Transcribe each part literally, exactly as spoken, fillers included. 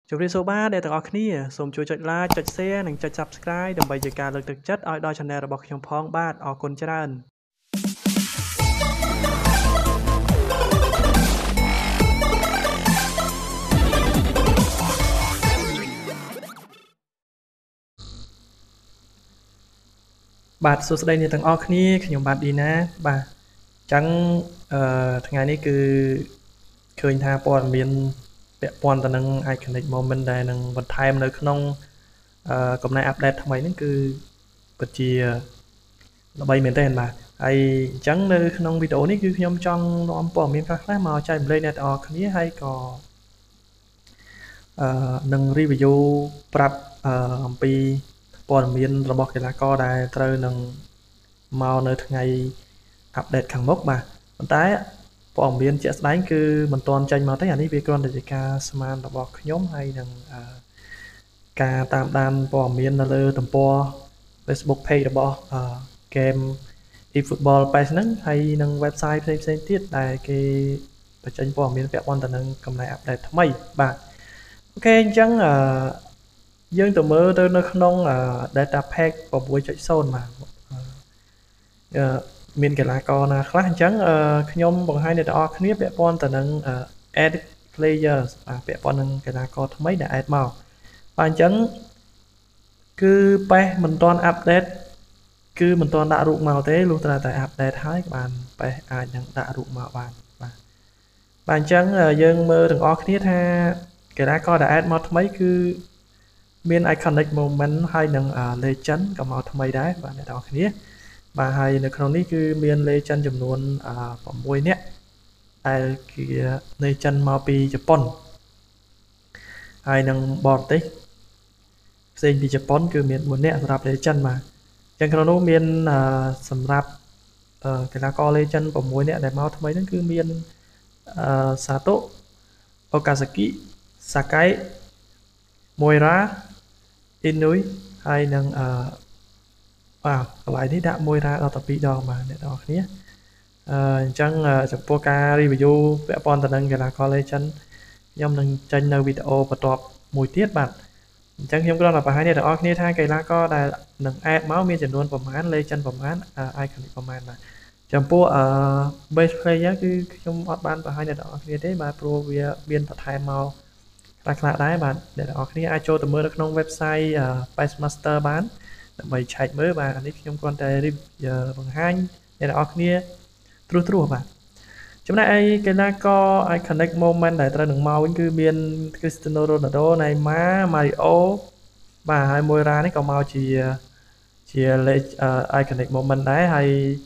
ជម្រាបសួរបាទអ្នកទាំងអស់គ្នាសូមជួយចុច Like ចុច Share និងចុច Subscribe ដើម្បីជាការលើកទឹកចិត្តឲ្យដល់ Channel របស់ខ្ញុំផងបាទអរគុណច្រើនបាទសួស្តីអ្នកទាំងអស់គ្នាខ្ញុំបាទឌីណាបាទអញ្ចឹងអឺថ្ងៃនេះគឺឃើញថាព័ត៌មានពាក់ព័ន្ធទៅនឹង Iconic Moment ដែលនឹងបន្ថែមនៅក្នុងអឺកំណែ update ថ្មីហ្នឹងគឺពិតជាល្បីមែនទែនបាទហើយអញ្ចឹងនៅក្នុងវីដេអូនេះគឺខ្ញុំចង់នាំព័ត៌មានខ្លះៗមកចែករំលែកអ្នកទាំងអស់គ្នាហើយក៏អឺនឹង review ប្រាប់អឺអំពីព័ត៌មានរបស់កីឡាករដែលត្រូវនឹងមកនៅថ្ងៃ update ខាងមុខបាទប៉ុន្តែព័ត៌មានជាក់ស្ដែងគឺមិនទាន់ចេញមកទេអានេះវាគ្រាន់តែជាការស្មានរបស់ខ្ញុំហើយនឹងអឺការតាមដានព័ត៌មាននៅលើទំព័រ Facebook page របស់អឺ game eFootball Page ហ្នឹងហើយនឹង website ផ្សេងផ្សេងទៀតដែលគេបញ្ចេញព័ត៌មានពាក់ព័ន្ធទៅនឹងកំណែ update ថ្មីបាទអូខេអញ្ចឹងអឺយើងទៅមើលទៅនៅក្នុង data pack 6.0 បាទអឺមានកីឡាករណាខ្លះអញ្ចឹងខ្ញុំបង្ហាញអ្នកទាំងអស់គ្នាពាក់ព័ន្ធទៅនឹង add players បាទពាក់ព័ន្ធនឹងកីឡាករថ្មីដែល add មកបាទអញ្ចឹងគឺប៉េះមិនទាន់ update គឺមិនទាន់ដាក់រូបមកទេលុះត្រាតែ update ហើយបានប៉េះអាចនឹងដាក់រូបមកបានបាទបាទអញ្ចឹងយើងមើលទាំងអស់គ្នាថាកីឡាករដែល add មកថ្មីគឺមាន iconic moment ហើយនឹង legend ក៏មកថ្មីដែរបាទអ្នកទាំងអស់គ្នាបាទហើយនៅក្នុងនេះគឺមាន legend ចំនួន6នាក់ដែលជា legend មកពីជប៉ុនហើយនឹងបរទេសផ្សេងពីជប៉ុនគឺមាន4នាក់សម្រាប់ legend បាទអញ្ចឹងក្នុងនោះមានសម្រាប់កីឡាករ legend 6នាក់ដែលមកថ្មីហ្នឹងគឺមានសាតូអូកាសាគីសាកៃម៉ូយរ៉ាអ៊ីនុយហើយនឹងអឺបាទកន្លែងនេះដាក់មួយរ៉ាដល់តែ2ដងបាទអ្នកនរគ្នាអឺអញ្ចឹងចំពោះការ review ពាក់ព័ន្ធទៅនឹងកីឡាករ legend ខ្ញុំនឹងចេញនៅវីដេអូបន្ទាប់មួយទៀតបាទអញ្ចឹងខ្ញុំគ្រាន់តែបង្ហាញអ្នកទាំងអស់គ្នាថាកីឡាករដែលនឹង add មកមានចំនួនប្រមាណ legend ប្រមាណ iconic ប្រមាណបាទចំពោះអឺ base player គឺខ្ញុំអត់បានបង្ហាញអ្នកទាំងអស់គ្នាទេបាទព្រោះវាមានបន្ថែមមកខ្លះៗដែរបាទអ្នកទាំងអស់គ្នាអាចចូលទៅមើលនៅក្នុង website Page Master បានដើម្បីឆែកមើលបាទអានេះខ្ញុំគ្រាន់តែបង្ហាញអ្នកទាំងអស់គ្នាត្រួសត្រាសបាទចំណែកឯកីឡាករ iconic moment ដែលត្រូវនឹងមកវិញគឺមាន Cristiano Ronaldo Neymar Mario បាទហើយមួយរ៉ានេះក៏មកជាជា iconic moment ដែរហើយ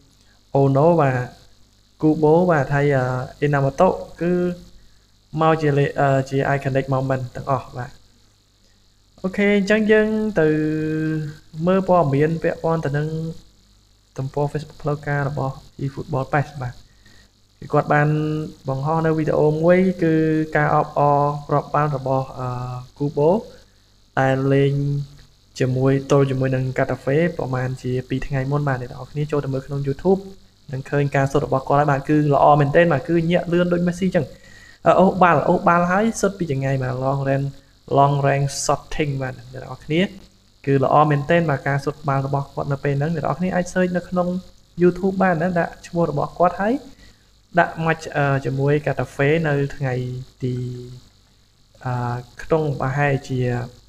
Ono បាទ Kubo បាទហើយ Inamoto គឺមកជាជា iconic moment ទាំងអស់បាទអូខេអញ្ចឹងយើងទៅមើលព័ត៌មានពាក់ព័ន្ធទៅនឹងទំព័រ Facebook ផ្លូវការរបស់ eFootball Page បាទគឺគាត់បានបង្ហោះនៅវីដេអូមួយគឺការអបអររាប់បានរបស់អឺ Kubo ដែលលេងជាមួយទល់ជាមួយនឹង Getafe ប្រហែលជា2ថ្ងៃមុនបាទអ្នកនរគ្នាចូលទៅមើលក្នុង YouTube នឹងឃើញការសុទ្ធរបស់គាត់ហើយបាទគឺល្អមែនទែនបាទគឺញាក់លឿនដូច Messi ចឹងអូសបាល់អូសបាល់ហើយសុទ្ធពីចង្អេបាទ long range long range shooting បាទអ្នកនរគ្នាគឺល្អមែនទែនបាទការសុទ្ធបាល់របស់គាត់នៅពេលហ្នឹងអ្នកនរគ្នាអាច search នៅក្នុង YouTube បានណាដាក់ឈ្មោះរបស់គាត់ហើយដាក់ match ជាមួយ Getafe នៅថ្ងៃទីអឺក្នុងប្រហែលជា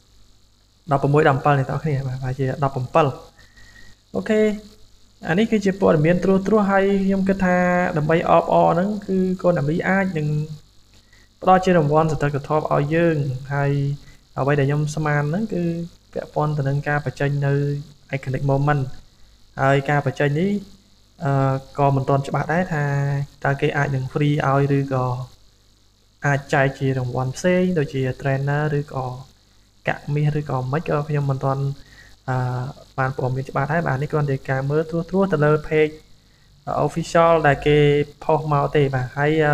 16 17អ្នកនរគ្នាបាទប្រហែលជា17អូខេអានេះគឺជាព័ត៌មានត្រួសត្រាសហើយខ្ញុំគិតថាដើម្បីអបអរហ្នឹងគឺកូណាមីអាចនឹងផ្ដល់ជារង្វាន់សន្តិភាពឲ្យយើងហើយអ្វីដែលខ្ញុំស្មានហ្នឹងគឺពាក់ព័ន្ធទៅនឹងការបញ្ចេញនៅ iconic moment ហើយការបញ្ចេញនេះអឺក៏មិនទាន់ច្បាស់ដែរថាតើគេអាចនឹង free ឲ្យឬក៏អាចចែកជារង្វាន់ផ្សេងដូចជា trainer ឬក៏កាក់មាសឬក៏មិនក៏ខ្ញុំមិនទាន់អឺបានព័ត៌មានច្បាស់ដែរបាទនេះគ្រាន់តែការមើលត្រួសត្រាសទៅលើ page official ដែលគេផុសមកទេបាទហើយអឺ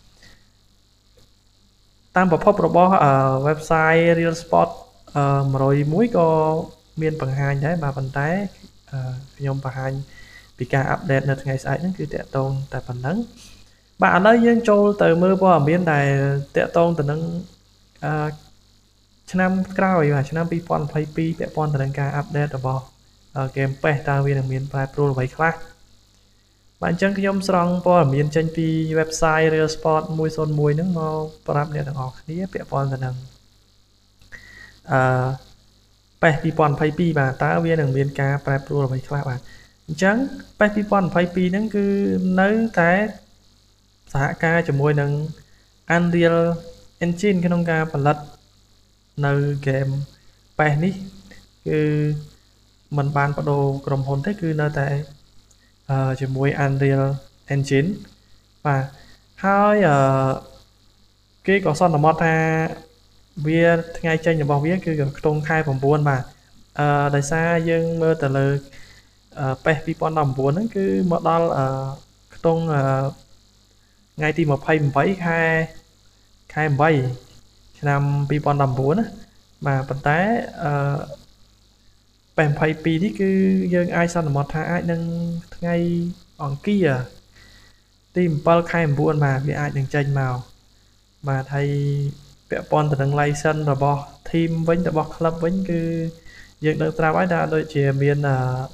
តាមប្រភពរបស់ website Real Sport 101ក៏មានបង្ហាញដែរបាទប៉ុន្តែខ្ញុំបង្ហាញពីការ update នៅថ្ងៃស្អែកហ្នឹងគឺតាក់ទងតែប៉ុណ្ណឹងបាទឥឡូវយើងចូលទៅមើលព័ត៌មានដែលតាក់ទងទៅនឹងឆ្នាំក្រោយបាទឆ្នាំពីរពាន់ម្ភៃពីរពាក់ព័ន្ធទៅនឹងការអាប់ដេតរបស់เกม pes តើវានឹងមានប្រែប្រួលអ្វីខ្លះបាទអញ្ចឹងខ្ញុំស្រង់ព័ត៌មានចេញពី website Real Sport មួយศูนย์មួយហ្នឹងមកប្រាប់អ្នកទាំងអស់គ្នាពាក់ព័ន្ធទៅនឹងអឺ pes ពីរពាន់ម្ភៃពីរបាទតើវានឹងមានការប្រែប្រួលអ្វីខ្លះបាទអញ្ចឹង pes ពីរពាន់ម្ភៃពីរហ្នឹងគឺនៅតែសហការជាមួយនឹង Unreal Engine ក្នុងការផលិតនៅเกม pes នេះគឺมันបានបដូរក្រុមហ៊ុនទេគឺនៅតែអឺជាមួយ Unreal Engine បាទហើយអឺគេក៏សន្មតថាវាថ្ងៃចេញរបស់វាគឺខ្ទង់ខែ9បាទអឺដោយសារយើងមើលទៅលើ pes ពីរពាន់ដប់ប្រាំហ្នឹងគឺមកដល់អឺខ្ទង់អឺថ្ងៃទីម្ភៃប្រាំខែខែ8ឆ្នាំពីរពាន់ដប់ប្រាំណាបាទប៉ុន្តែអឺpes ម្ភៃពីរនេះគឺយើងអាចសន្មតថាអាចនឹងថ្ងៃអង្គារទី7ខែ9បាទវាអាចនឹងចេញមកបាទហើយពាក់ព័ន្ធទៅនឹង license របស់ team វិញរបស់ club វិញគឺយើងដឹងត្រាប់ហើយថាដូចជាមានអឺ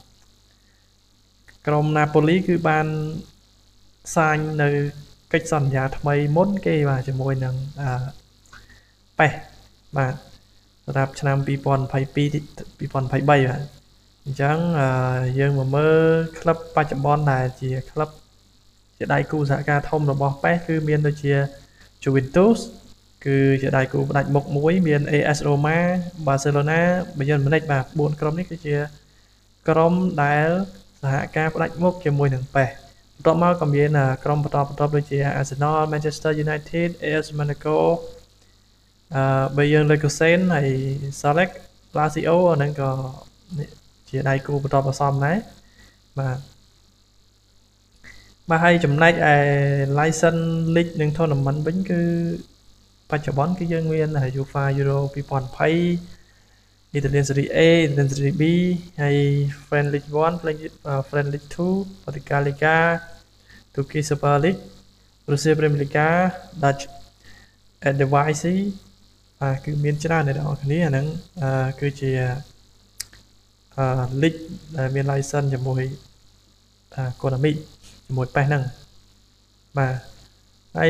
ក្រុម Napoli គឺបានសាញនៅកិច្ចសន្យាថ្មីមុនគេបាទជាមួយនឹងអឺ pes បាទសម្រាប់ឆ្នាំពីរពាន់ម្ភៃពីរ ពីរពាន់ម្ភៃបីបាទអញ្ចឹងយើងមកមើលក្លឹបបច្ចុប្បន្នដែលជាក្លឹបជាដៃគូសហការធំរបស់ pes គឺមានដូចជា Juventus គឺជាដៃគូផ្ដាច់មុខមួយមាន a ét Roma Barcelona Bayern Munich បាទបួនក្រុមនេះគឺជាក្រុមដែលសហការផ្ដាច់មុខជាមួយនឹង pes បន្ទាប់មកក៏មានក្រុមបន្តបន្ទាប់ដូចជា Arsenal Manchester United a ét Monaco អឺ Bayern Leverkusen ហើយ Schalke Lazio អាហ្នឹងក៏ជាដៃគូបន្តបន្សំដែរបាទបាទហើយចំណែកឯ license league និង tournament វិញគឺបច្ចុប្បន្នគឺយើងមាន UEFA Euro ពីរពាន់ម្ភៃ Italian Serie A Italian Serie B ហើយ French League one French League two Portugal Liga Turkey Super League Russia Premier League Dutch Eredivisie បាទគឺមានច្រើនអ្នកនរគ្នាអាហ្នឹងគឺជាអឺ league ដែលមាន license ជាមួយអា Konami ជាមួយ pes ហ្នឹងបាទហើយ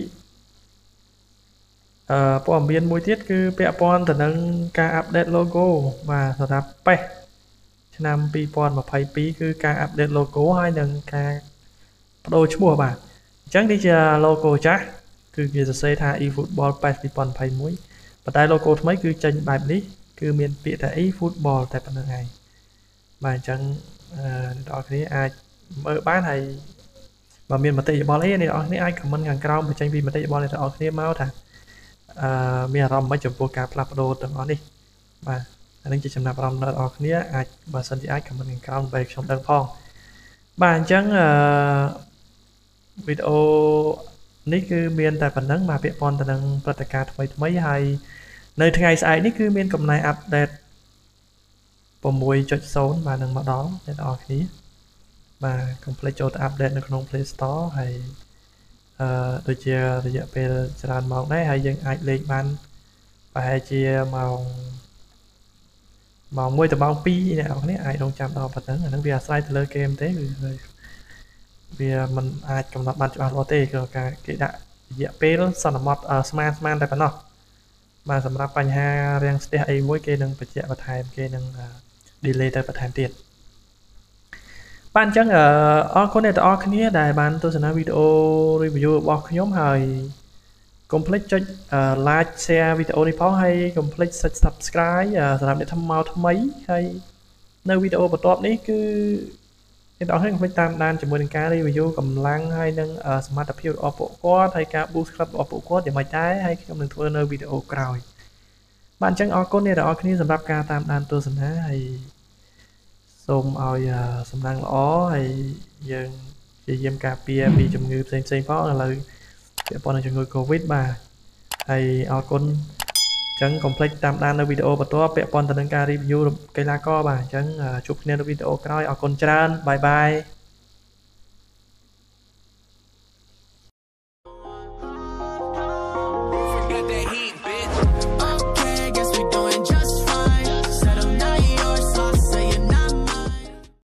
អឺព័ត៌មានមួយទៀតគឺពាក់ព័ន្ធទៅនឹងការ update logo បាទសម្រាប់ pes ឆ្នាំពីរពាន់ម្ភៃពីរគឺការ update logo ហើយនឹងការបដូរឈ្មោះបាទអញ្ចឹងនេះជា logo ចាស់គឺគេសរសេរថា eFootball pes ពីរពាន់ម្ភៃមួយប៉ុន្តែ logo ថ្មីគឺចេញបែបនេះគឺមានពាក្យថា eFootball តែប៉ុណ្្នឹងឯងបាទអញ្ចឹងអ្នកនរគ្នាអាចមើលបានហើយបើមានមតិយោបល់អីអ្នកនរគ្នាអាច comment ខាងក្រោមបញ្ចេញពីមតិយោបល់អ្នកនរគ្នាមកថាអឺមានអារម្មណ៍មិនចំពោះការផ្លាស់ប្ដូរទាំងអស់នេះបាទអានេះជាចំណាប់អារម្មណ៍អ្នកនរគ្នាអាចបើសិនជាអាច comment ខាងក្រោមដើម្បីខ្ញុំដឹងផងបាទអញ្ចឹងអឺវីដេអូនេះគឺមានតែប៉ុណ្្នឹងបាទពាក់ព័ន្ធទៅនឹងព្រឹត្តិការណ៍ថ្មីថ្មីហើយនៅថ្ងៃស្អែកនេះគឺមានកំណែ update 6.0 បាទនឹងមកដល់អ្នកនរគ្នាបាទ complete ចូលទៅ update នៅក្នុង Play Store ហើយអឺដូចជារយៈពេលច្រើនម៉ោងដែរហើយយើងអាចលេងបានប្រហែលជាម៉ោងម៉ោងមួយទៅម៉ោងពីរអ្នកនរគ្នាអាចរងចាំដល់ប៉ុណ្ណឹងអានឹងវាអាស្រ័យទៅលើ game ទេគឺវាមិនអាចកំណត់បានច្បាស់លាស់ទេគឺការគេដាក់រយៈពេលសន្មតស្មានស្មានតែប៉ុណ្ណោះបាទសម្រាប់បញ្ហារាំងស្ទះអីមួយគេនឹងបញ្ជាក់បន្ថែមគេនឹង delay ទៅបន្ថែមទៀតបាទអញ្ចឹងអរគុណអ្នកទាំងអស់គ្នាដែលបានទស្សនាវីដេអូ review របស់ខ្ញុំហើយកុំភ្លេចចុច like share វីដេអូនេះផងហើយកុំភ្លេច subscribe សម្រាប់អ្នកថ្មីមកថ្មីហើយនៅវីដេអូបន្ទាប់នេះគឺអ្នកទាំងអស់គ្នាកុំភ្លេចតាមដានជាមួយនឹងការ review កម្លាំងហើយនឹងសមត្ថភាពរបស់ពួកគាត់ហើយការ boost club របស់ពួកគាត់យ៉ាងម៉េចដែរហើយខ្ញុំនឹងធ្វើនៅវីដេអូក្រោយបាទអញ្ចឹងអរគុណអ្នកទាំងអស់គ្នាសម្រាប់ការតាមដានទស្សនាហើយសូមឲ្យសំណាងល្អហើយយើងព្យាយាមការពារពីជំងឺផ្សេងផ្សេងផងឥឡូវពាក់ព័ន្ធនឹងជំងឺ Covid បាទហើយអរគុណអញ្ចឹងកុំភ្លេចតាមដាននៅវីដេអូបន្ទាប់ពាក់ព័ន្ធទៅនឹងការ review កីឡាករបាទអញ្ចឹងជួបគ្នានៅវីដេអូក្រោយអរគុណច្រើនបាយបាយ